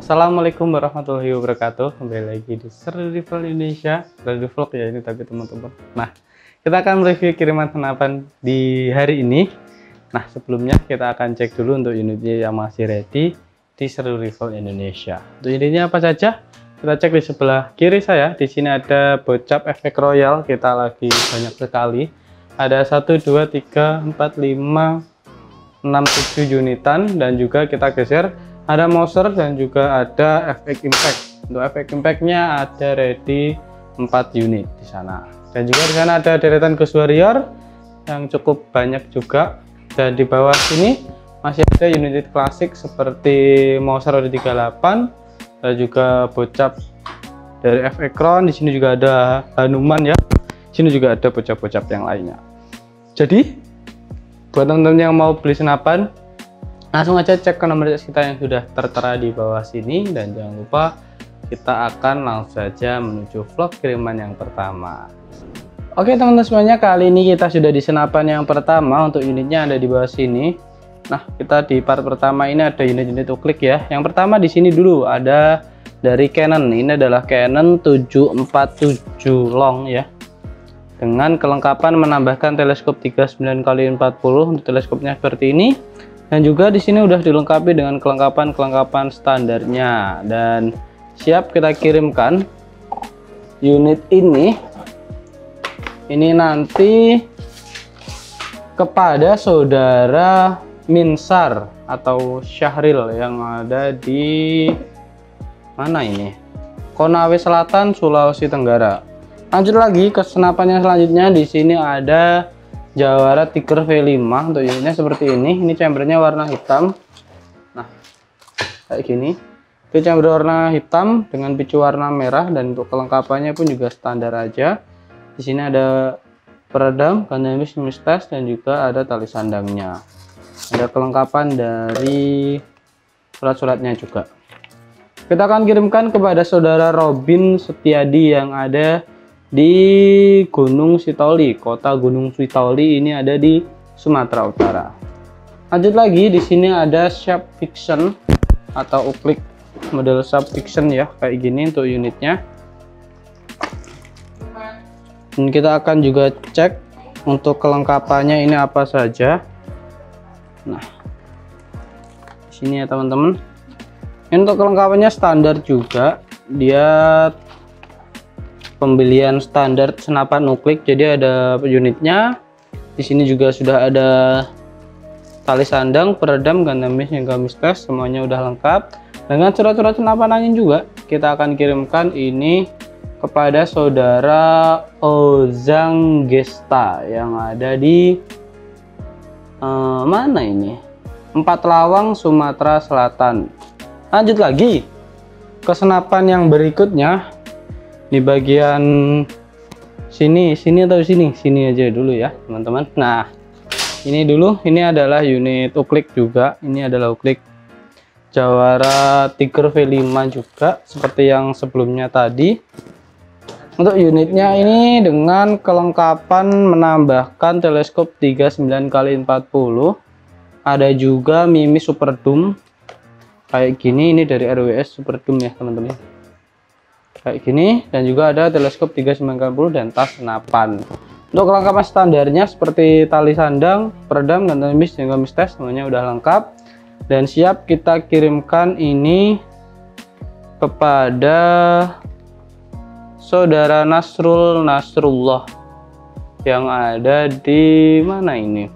Assalamualaikum warahmatullahi wabarakatuh. Kembali lagi di Seru Rival Indonesia, Seru Vlog ya ini tapi teman-teman. Nah, kita akan mereview kiriman senapan di hari ini. Nah, sebelumnya kita akan cek dulu untuk unitnya yang masih ready di Seru Rival Indonesia. Untuk unitnya apa saja? Kita cek di sebelah kiri saya. Di sini ada bocap efek royal. Kita lagi banyak sekali. Ada 1, 2, 3, 4, 5, 6, 7 unitan, dan juga kita geser. Ada Mauser dan juga ada efek impact. Untuk efek impactnya ada ready 4 unit di sana. Dan juga di sana ada deretan Ghost Warrior yang cukup banyak juga. Dan di bawah sini masih ada unit klasik seperti Mauser OD38 dan juga bocap dari FX Crown. Di sini juga ada Hanuman ya. Di sini juga ada bocap-bocap yang lainnya. Jadi buat teman-teman yang mau beli senapan, langsung aja cek ke nomor kita yang sudah tertera di bawah sini, dan jangan lupa kita akan langsung saja menuju vlog kiriman yang pertama. Oke teman-teman semuanya, kali ini kita sudah di senapan yang pertama. Untuk unitnya ada di bawah sini. Nah, kita di part pertama ini ada unit-unit uklik ya. Yang pertama di sini dulu ada dari Canon. Ini adalah Canon 747 long ya, dengan kelengkapan menambahkan teleskop 39x40. Untuk teleskopnya seperti ini. Dan juga di sini udah dilengkapi dengan kelengkapan standarnya, dan siap kita kirimkan unit ini nanti kepada saudara Minsar atau Syahril yang ada di mana ini, Konawe Selatan, Sulawesi Tenggara. Lanjut lagi ke senapan yang selanjutnya. Di sini ada Jawara Tiger V5. Untuk unitnya seperti ini. Ini chambernya warna hitam. Nah, kayak gini. Itu chamber warna hitam dengan picu warna merah, dan untuk kelengkapannya pun juga standar aja. Di sini ada peredam, dinamis, mistes, dan juga ada tali sandangnya. Ada kelengkapan dari surat-suratnya juga. Kita akan kirimkan kepada saudara Robin Setiadi yang ada di Gunung Sitoli, kota Gunung Sitoli ini ada di Sumatera Utara. Lanjut lagi, di sini ada Sharp Fiction atau uklik model Sharp Fiction ya, kayak gini untuk unitnya. Dan kita akan juga cek untuk kelengkapannya ini apa saja. Nah, di sini ya teman-teman. Untuk kelengkapannya standar juga, dia pembelian standar senapan nuklik. Jadi ada unitnya. Di sini juga sudah ada tali sandang, peredam, gandamis, hingga mistes, semuanya udah lengkap. Dengan surat-surat senapan angin juga kita akan kirimkan ini kepada saudara Ozang Gesta yang ada di mana ini? Empat Lawang, Sumatera Selatan. Lanjut lagi ke senapan yang berikutnya. Di bagian sini atau sini aja dulu ya teman-teman. Nah, ini dulu, ini adalah unit uklik juga. Ini adalah uklik Jawara Tiger V5 juga seperti yang sebelumnya tadi. Untuk unitnya ini dengan kelengkapan menambahkan teleskop 39x40. Ada juga Mimi Super Doom kayak gini. Ini dari RWS Super Doom ya teman-teman, kayak gini. Dan juga ada teleskop 39x40 dan tas senapan. Untuk kelengkapan standarnya seperti tali sandang, peredam, gandamis, hingga mistes, semuanya udah lengkap dan siap kita kirimkan ini kepada saudara Nasrullah yang ada di mana ini,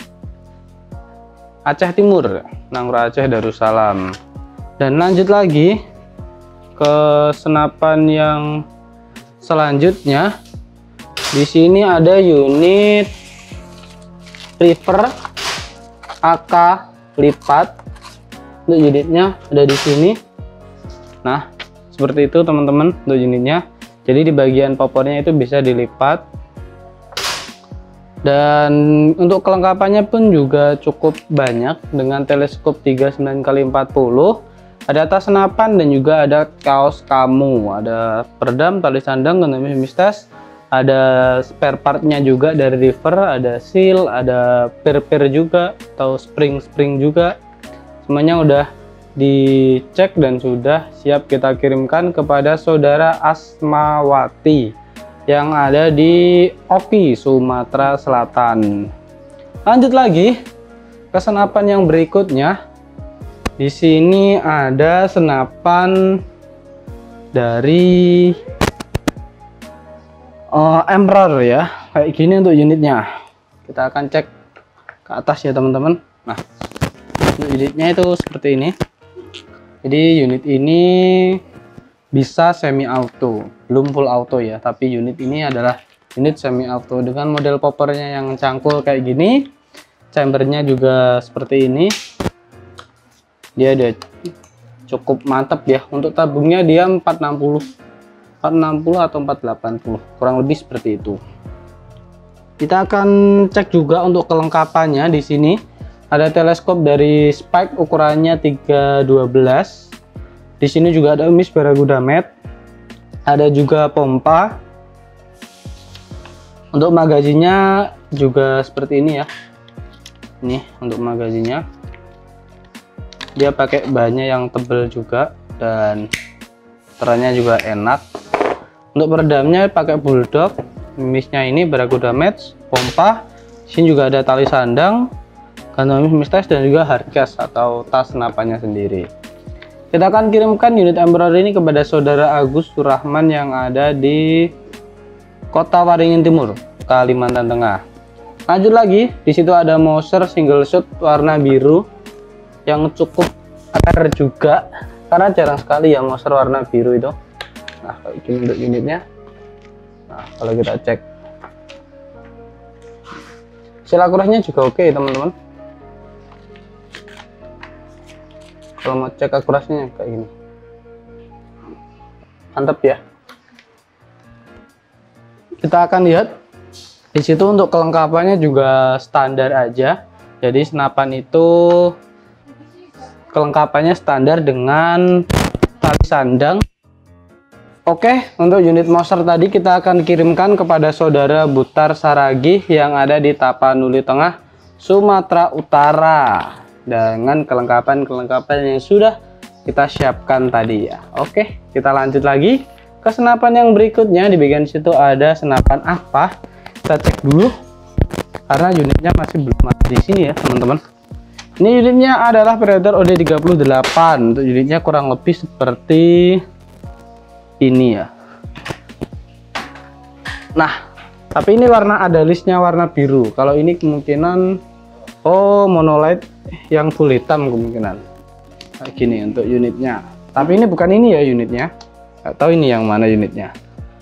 Aceh Timur, Nangro Aceh Darussalam. Dan lanjut lagi ke senapan yang selanjutnya. Di sini ada unit River AK lipat. Untuk unitnya ada di sini. Nah, seperti itu teman-teman untuk unitnya. Jadi di bagian popornya itu bisa dilipat. Dan untuk kelengkapannya pun juga cukup banyak dengan teleskop 39x40. Ada tas senapan dan juga ada kaos kamu, ada peredam, tali sandang, gandamis, mistes, ada spare partnya juga dari River, ada seal, ada per juga atau spring juga. Semuanya udah dicek dan sudah siap kita kirimkan kepada saudara Asmawati yang ada di Oki, Sumatera Selatan. Lanjut lagi ke senapan yang berikutnya. Di sini ada senapan dari Emperor ya, kayak gini untuk unitnya. Kita akan cek ke atas ya teman-teman. Nah, untuk unitnya itu seperti ini. Jadi unit ini bisa semi auto, belum full auto ya, tapi unit ini adalah unit semi auto dengan model poppernya yang cangkul kayak gini. Chambernya juga seperti ini. Dia ada cukup mantap ya. Untuk tabungnya dia 460 atau 480, kurang lebih seperti itu. Kita akan cek juga untuk kelengkapannya. Di sini ada teleskop dari Spike ukurannya 312. Di sini juga ada Miss Baraguda Mat. Ada juga pompa. Untuk magazinnya juga seperti ini ya. Ini untuk magazinnya. Dia pakai bahannya yang tebal juga dan terangnya juga enak. Untuk peredamnya pakai Bulldog. Misnya ini Baraguda Match, pompa. Sini juga ada tali sandang, kantong mistes dan juga hardcase atau tas senapannya sendiri. Kita akan kirimkan unit Emperor ini kepada saudara Agus Surahman yang ada di Kota Waringin Timur, Kalimantan Tengah. Lanjut lagi, di situ ada Mouser single shot warna biru yang cukup rare juga karena jarang sekali ya Mouser warna biru itu. Nah, kayak gini untuk unitnya. Nah, kalau kita cek hasil akurasinya juga oke teman-teman. Kalau mau cek akurasinya kayak gini, mantap ya. Kita akan lihat di situ untuk kelengkapannya juga standar aja. Jadi senapan itu kelengkapannya standar dengan tali sandang. Oke, untuk unit Mouser tadi kita akan kirimkan kepada saudara Butar Saragih yang ada di Tapanuli Tengah, Sumatera Utara dengan kelengkapan-kelengkapan yang sudah kita siapkan tadi ya. Oke, kita lanjut lagi ke senapan yang berikutnya. Di bagian situ ada senapan apa? Kita cek dulu karena unitnya masih belum ada di sini ya teman-teman. Ini unitnya adalah Predator OD38. Untuk unitnya kurang lebih seperti ini ya. Nah, tapi ini warna ada listnya warna biru. Kalau ini kemungkinan monolite yang full hitam kemungkinan. Kayak gini untuk unitnya. Tapi ini bukan ini ya unitnya. Nggak tahu ini yang mana unitnya.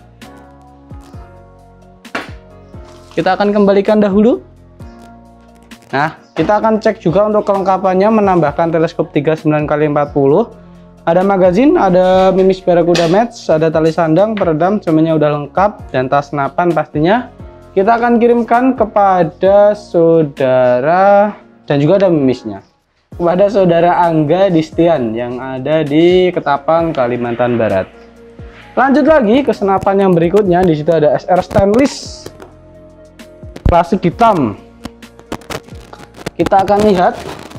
Kita akan kembalikan dahulu. Nah, kita akan cek juga untuk kelengkapannya, menambahkan teleskop 39x40. Ada magazin, ada Mimis Barakuda Match, ada tali sandang, peredam, semuanya udah lengkap, dan tas senapan pastinya. Kita akan kirimkan kepada saudara, dan juga ada mimisnya, kepada saudara Angga Distian yang ada di Ketapang, Kalimantan Barat. Lanjut lagi ke senapan yang berikutnya. Di situ ada SR Stainless klasik hitam. Kita akan lihat.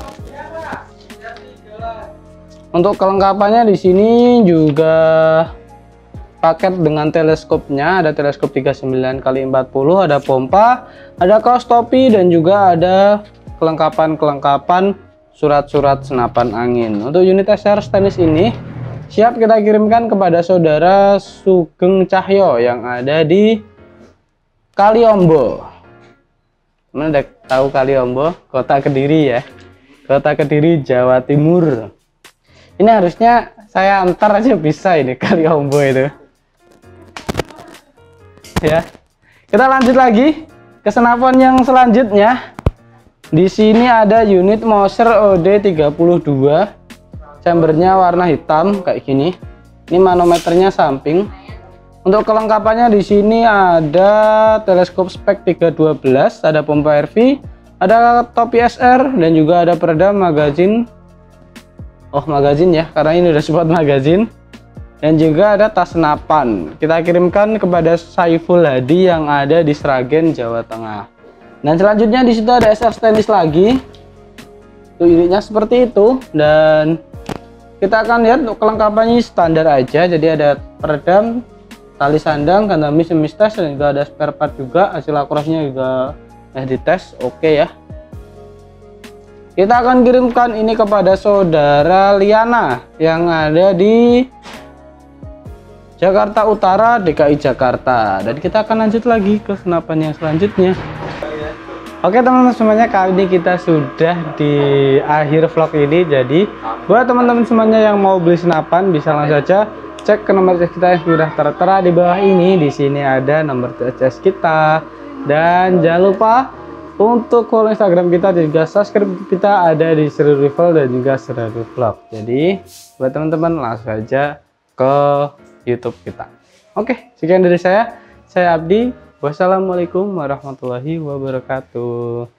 Untuk kelengkapannya di sini juga paket dengan teleskopnya, ada teleskop 39x40, ada pompa, ada kaos topi, dan juga ada kelengkapan surat-surat senapan angin. Untuk unit SR Stainless ini siap kita kirimkan kepada saudara Sugeng Cahyo yang ada di Kaliombo. Mana udah tahu Kaliombo? Kota Kediri ya, Kota Kediri, Jawa Timur. Ini harusnya saya antar aja bisa ini Kaliombo itu. Ya. Kita lanjut lagi ke senapan yang selanjutnya. Di sini ada unit Mouser OD32. Chambernya warna hitam kayak gini. Ini manometernya samping. Untuk kelengkapannya di sini ada teleskop spek 312, ada pompa RV, ada topi SR, dan juga ada peredam magazin. Magazin ya, karena ini udah sempat magazin. Dan juga ada tas senapan. Kita kirimkan kepada Saiful Hadi yang ada di Sragen, Jawa Tengah. Dan selanjutnya di situ ada SR Stainless lagi. Tuh unitnya seperti itu, dan kita akan lihat untuk kelengkapannya standar aja. Jadi ada peredam, tali sandang, gantung semis tes, dan juga ada spare part juga. Hasil akurasinya juga dites oke ya. Kita akan kirimkan ini kepada saudara Liana yang ada di Jakarta Utara, DKI Jakarta. Dan kita akan lanjut lagi ke senapan yang selanjutnya. Oke teman-teman semuanya, kali ini kita sudah di akhir vlog ini. Jadi buat teman-teman semuanya yang mau beli senapan bisa langsung saja cek ke nomor CS kita yang sudah tertera di bawah ini. Di sini ada nomor CS kita. Dan jangan lupa untuk follow Instagram kita dan juga subscribe kita ada di Seru Rifle dan juga Seru Vlog. Jadi buat teman-teman langsung saja ke YouTube kita. Oke, sekian dari saya Abdi. Wassalamualaikum warahmatullahi wabarakatuh.